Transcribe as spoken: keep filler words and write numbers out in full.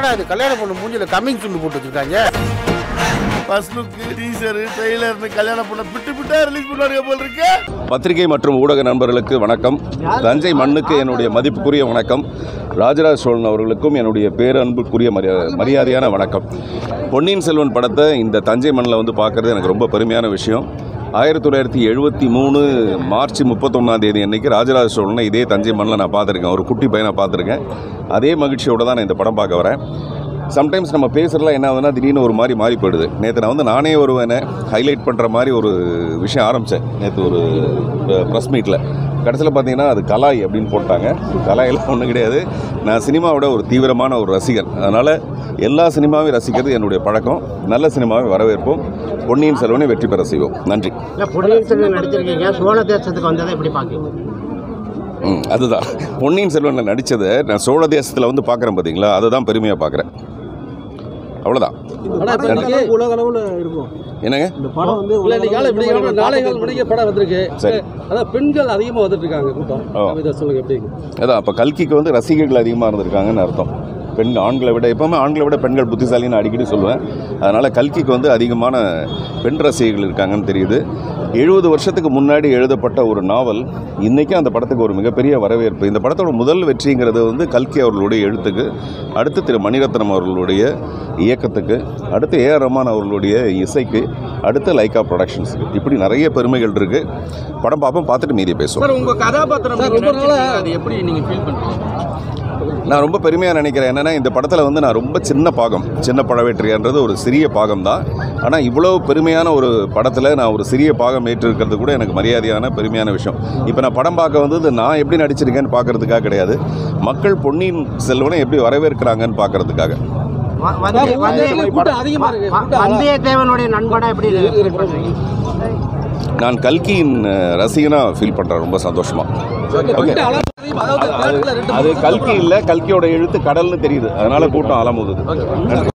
என்னடா இது கல்யாண பொண்ணு மூஞ்சில கம்மிங் சொல்லி போட்டு வச்சிருக்காங்க. ஃபர்ஸ்ட் லுக் டீசர் ட்ரெய்லர் கல்யாண பொண்ணு பிட்டு பிட்டா ரிலீஸ் பண்ணுவாங்க போல இருக்கு. பத்திரிகை மற்றும் ஊடக நண்பர்களுக்கு வணக்கம். தஞ்சை மண்ணுக்கு என்னுடைய மதிப்புக்குரிய வணக்கம். ராஜராஜ சோழன் அவர்களுக்கும் என்னுடைய பேரன்புக்குரிய மரியாதையான வணக்கம். பொன்னியின் செல்வன் படத்தை இந்த தஞ்சை மண்ணில் வந்து பார்க்குறது எனக்கு ரொம்ப பெருமையான விஷயம். ஆயிரத்தி தொள்ளாயிரத்தி எழுபத்தி மூணு மார்ச் முப்பத்தொன்னாம் தேதி அன்றைக்கி ராஜராஜ சோழனை இதே தஞ்சை மண்ணில் நான் பார்த்துருக்கேன். ஒரு குட்டி பையனை பார்த்துருக்கேன். அதே மகிழ்ச்சியோடு தான் நான் இந்த படம் பார்க்க வரேன். சம்டைம்ஸ் நம்ம பேசுகிறலாம் என்ன ஆகுதுன்னா திடீர்னு ஒரு மாதிரி மாறி போயிடுது. நேற்று நான் வந்து நானே ஒருவனை ஹைலைட் பண்ணுற மாதிரி ஒரு விஷயம் ஆரம்பித்தேன் நேற்று ஒரு ப்ரெஸ் மீட்டில். கடைசியில் பார்த்தீங்கன்னா அது கலாய் அப்படின்னு போட்டாங்க. கலாயெல்லாம் ஒன்றும் கிடையாது. நான் சினிமாவோட ஒரு தீவிரமான ஒரு ரசிகர். அதனால் எல்லா சினிமாவையும் ரசிக்கிறது என்னுடைய பழக்கம். நல்ல சினிமாவை வரவேற்போம். பொன்னியின் செல்வனை வெற்றி பெற செய்வோம். நன்றி. பொன்னியின் செல்வன் நடிச்சிருக்கீங்க, சோழ தேசத்துக்கு வந்ததை எப்படி பார்க்கீங்க? ம் அதுதான் பொன்னியின் செல்வனில் நடித்ததை நான் சோழ தேசத்தில் வந்து பார்க்குறேன் பார்த்தீங்களா, அதை தான் பெருமையாக பார்க்குறேன். அவ்வளோதான். உலக அளவில் இருக்கும் என்னங்க இந்த படம் வந்து நாளைகள் மணிக்கு படம் வந்திருக்கு. சரி, அதான் பெண்கள் அதிகமாக வந்துட்டு இருக்காங்க கூட்டம். இதை சொல்லுங்க எப்படி? அதான் அப்போ கல்கிக்கு வந்து ரசிகர்கள் அதிகமாக இருந்திருக்காங்கன்னு அர்த்தம். பெண் ஆண்களை விட எப்போவுமே ஆண்களை விட பெண்கள் புத்திசாலின்னு அடிக்கடி சொல்லுவேன். அதனால் கல்கிக்கு வந்து அதிகமான பெண் ரசிகர்கள் இருக்காங்கன்னு தெரியுது. எழுபது வருஷத்துக்கு முன்னாடி எழுதப்பட்ட ஒரு நாவல் இன்றைக்கும் அந்த படத்துக்கு ஒரு மிகப்பெரிய வரவேற்பு. இந்த படத்தோட முதல் வெற்றிங்கிறது வந்து கல்கி அவர்களுடைய எழுத்துக்கு, அடுத்து திரு மணிரத்னம் அவர்களுடைய இயக்கத்துக்கு, அடுத்து ஏ ஆர் ரஹ்மான் அவர்களுடைய இசைக்கு, அடுத்து லைக்கா ப்ரொடக்ஷன்ஸுக்கு. இப்படி நிறைய பெருமைகள் இருக்குது. படம் பார்ப்போம், பார்த்துட்டு மீதியை பேசுவோம். உங்கள் கதாபாத்திரம் அது எப்படி நீங்கள் ஃபீல் பண்ணுறீங்க? நான் ரொம்ப பெருமையாக நினைக்கிறேன். என்னென்னா இந்த படத்தில் வந்து நான் ரொம்ப சின்ன பாகம், சின்ன பழவேற்றையன்றது ஒரு சிறிய பாகம் தான். ஆனால் இவ்வளோ பெருமையான ஒரு படத்தில் நான் ஒரு சிறிய பாகம் ஏற்றிருக்கிறது கூட எனக்கு மரியாதையான பெருமையான விஷயம். இப்போ நான் படம் பார்க்க வந்தது நான் எப்படி நடிச்சிருக்கேன்னு பார்க்கறதுக்காக கிடையாது, மக்கள் பொன்னியின் செல்வனை எப்படி வரவேற்கிறாங்கன்னு பார்க்கறதுக்காக. வந்தியத்தேவனுடைய நண்பனா எப்படி? நான் கல்கியின் ரசிகனாக ஃபீல் பண்ணுறேன், ரொம்ப சந்தோஷமாக. ஓகே, அது கல்கி இல்லை, கல்கியோட எழுத்து கடல்னு தெரியுது, அதனால கூட்டம் அலமுதுது.